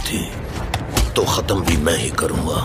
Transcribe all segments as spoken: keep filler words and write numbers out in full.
थी तो खत्म भी मैं ही करूंगा।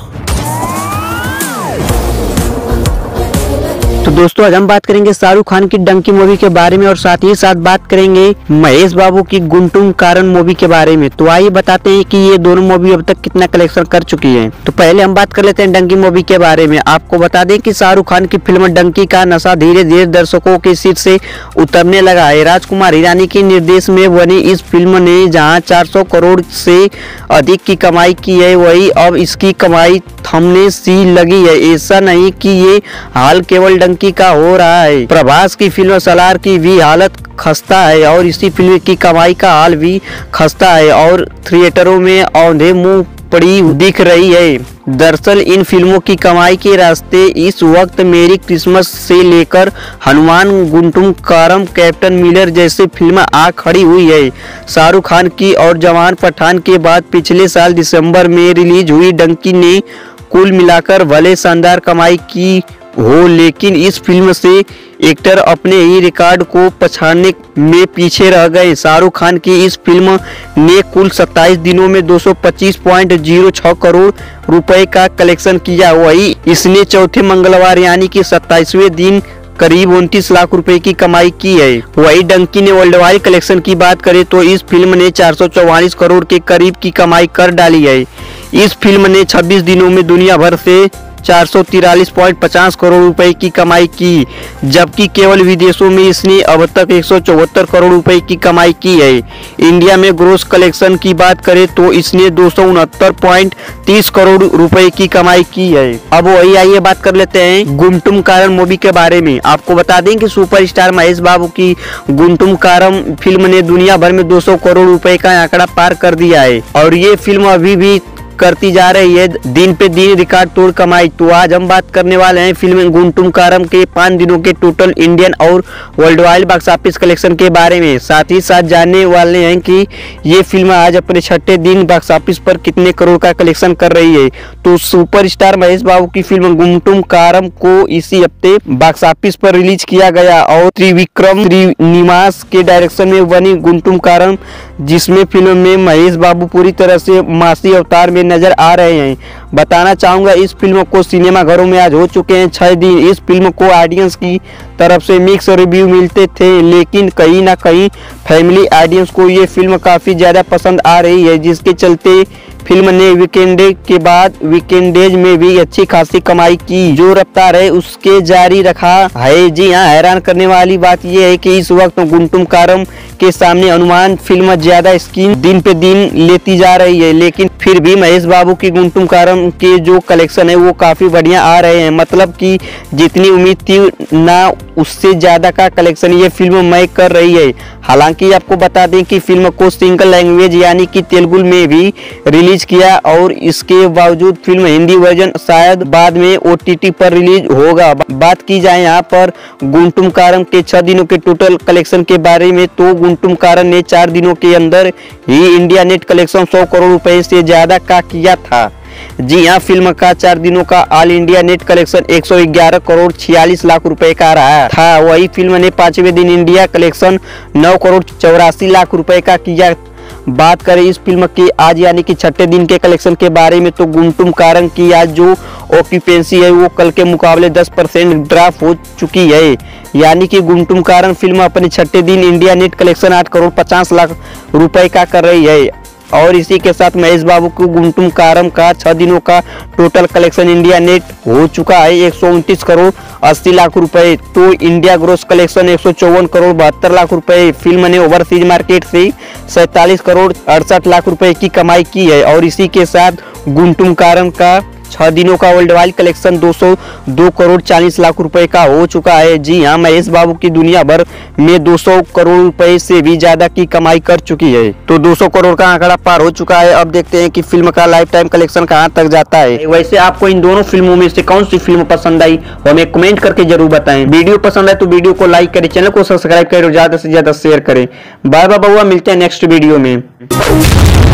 तो दोस्तों आज हम बात करेंगे शाहरुख खान की डंकी मूवी के बारे में और साथ ही साथ बात करेंगे महेश बाबू की गुंटुम कारण मूवी के बारे में। तो आइए बताते हैं कि ये दोनों मूवी अब तक कितना कलेक्शन कर चुकी है। तो पहले हम बात कर लेते हैं डंकी मूवी के बारे में। आपको बता दें कि शाहरुख खान की फिल्म डंकी का नशा धीरे धीरे दर्शकों की सीट से उतरने लगा है। राजकुमार हिरानी के निर्देश में बनी इस फिल्म ने जहाँ चार सौ करोड़ से अधिक की कमाई की है, वही अब इसकी कमाई थमने सी लगी है। ऐसा नहीं कि ये हाल केवल डंकी का हो रहा है, प्रभास की फिल्म सलार की भी हालत खस्ता है और इसी फिल्म की कमाई का हाल भी खस्ता है और थिएटरों में औंधे मुंह पड़ी दिख रही है। दरअसल इन फिल्मों की कमाई के रास्ते इस वक्त मेरी क्रिसमस से लेकर हनुमान, गुंटुम कारम, कैप्टन मिलर जैसे फिल्म आ खड़ी हुई है। शाहरुख खान की और जवान पठान के बाद पिछले साल दिसंबर में रिलीज हुई डंकी ने कुल मिलाकर भले शानदार कमाई की हो, लेकिन इस फिल्म से एक्टर अपने ही रिकॉर्ड को पछाड़ने में पीछे रह गए। शाहरुख खान की इस फिल्म ने कुल सत्ताईस दिनों में दो सौ पच्चीस पॉइंट शून्य छह करोड़ रुपए का कलेक्शन किया। वही इसने चौथे मंगलवार यानी कि सत्ताईसवें दिन करीब उनतीस लाख रुपए की कमाई की है। वही डंकी ने वर्ल्ड वाइड कलेक्शन की बात करें तो इस फिल्म ने चार सौ चौवालीस करोड़ के करीब की कमाई कर डाली है। इस फिल्म ने छब्बीस दिनों में दुनिया भर से चार सौ तिरालीस पॉइंट पचास करोड़ रुपए की कमाई की, जबकि केवल विदेशों में इसने अब तक एक सौ चौहत्तर करोड़ रुपए की कमाई की है। इंडिया में ग्रोस कलेक्शन की बात करें तो इसने दो सौ उनहत्तर पॉइंट तीस करोड़ रुपए की कमाई की है। अब वही आइए बात कर लेते हैं गुंटुम कारण मूवी के बारे में। आपको बता दें कि सुपरस्टार महेश बाबू की गुंटुम कारम फिल्म ने दुनिया भर में दो सौ करोड़ रुपए का आंकड़ा पार कर दिया है और ये फिल्म अभी भी करती जा रही है दिन पे दिन रिकॉर्ड तोड़ कमाई। तो आज हम बात करने वाले हैं फिल्म गुंटुम कारम के पाँच दिनों के टोटल इंडियन और world wide box office collection के बारे में। साथ ही साथ जानने वाले हैं कि ये फिल्म आज अपने छठे दिन बॉक्स ऑफिस पर कितने करोड़ का कलेक्शन कर रही है। तो सुपरस्टार महेश बाबू की फिल्म गुंटुम कारम को इसी हफ्ते बॉक्स ऑफिस पर रिलीज किया गया और त्रिविक्रम श्रीनिवास के डायरेक्शन में बनी गुंटुम कारम, जिसमें फिल्म में महेश बाबू पूरी तरह से मासी अवतार में नजर आ रहे हैं। बताना चाहूंगा इस फिल्म को सिनेमा घरों में आज हो चुके हैं छह दिन। इस फिल्म को ऑडियंस की तरफ से मिक्स रिव्यू मिलते थे, लेकिन कहीं ना कहीं फैमिली ऑडियंस को ये फिल्म काफी ज्यादा पसंद आ रही है, जिसके चलते फिल्म ने वीकेंड के बाद वीकेंडेज में भी अच्छी खासी कमाई की। जो रफ्तार है उसके जारी रखा है। जी हाँ, हैरान करने वाली बात यह है कि इस वक्त गुंटुम कारम के सामने हनुमान फिल्म ज्यादा स्क्रीन दिन पे दिन लेती जा रही है, लेकिन फिर भी महेश बाबू की गुंटुम कारम के जो कलेक्शन है वो काफी बढ़िया आ रहे हैं। मतलब कि जितनी उम्मीद थी ना उससे ज्यादा का कलेक्शन ये फिल्म मैं कर रही है। हालांकि आपको बता दें कि फिल्म को सिंगल लैंग्वेज यानी कि तेलुगु में भी रिलीज किया और इसके बावजूद फिल्म हिंदी वर्जन शायद बाद में ओटीटी पर रिलीज होगा। बात की जाए यहाँ पर गुंटुम कारम के छह दिनों के टोटल कलेक्शन के बारे में तो गुंटुम कारम ने चार दिनों के अंदर ही इंडिया नेट कलेक्शन सौ करोड़ रुपए से ज्यादा का किया था। जी हाँ, फिल्म का चार दिनों का ऑल इंडिया नेट कलेक्शन एक सौ ग्यारह करोड़ छियालीस लाख रुपए का रहा था। वही फिल्म ने पांचवें दिन इंडिया कलेक्शन नौ करोड़ चौरासी लाख रुपए का किया। बात करें इस फिल्म के आज यानी कि छठे दिन के कलेक्शन के बारे में तो गुंटुम कारम की आज जो ऑक्यूपेंसी है वो कल के मुकाबले दस परसेंट ड्रॉप हो चुकी है। यानी कि गुंटुम कारम फिल्म अपने छठे दिन इंडिया नेट कलेक्शन आठ करोड़ पचास लाख रुपए का कर रही है और इसी के साथ महेश बाबू को गुंटुम कारम का छह दिनों का टोटल कलेक्शन इंडिया नेट हो चुका है एक सौ उनतीस करोड़ अस्सी लाख रुपए। तो इंडिया ग्रोस कलेक्शन एक सौ चौवन करोड़ बहत्तर लाख रुपए। फिल्म ने ओवरसीज मार्केट से सैतालीस करोड़ अड़सठ लाख रुपए की कमाई की है और इसी के साथ गुंटुम कारम का छह दिनों का वर्ल्ड वाइड कलेक्शन दो सौ दो करोड़ चालीस लाख रुपए का हो चुका है। जी हाँ, महेश बाबू की दुनिया भर में दो सौ करोड़ रुपए से भी ज्यादा की कमाई कर चुकी है। तो दो सौ करोड़ का आंकड़ा पार हो चुका है। अब देखते हैं कि फिल्म का लाइफ टाइम कलेक्शन कहां तक जाता है। वैसे आपको इन दोनों फिल्मों में से कौन सी फिल्म पसंद आई हमें कमेंट करके जरूर बताएं। वीडियो पसंद आए तो वीडियो को लाइक करें, चैनल को सब्सक्राइब करें और ज्यादा से ज्यादा शेयर करें। बाय बाय, मिलते हैं नेक्स्ट वीडियो में।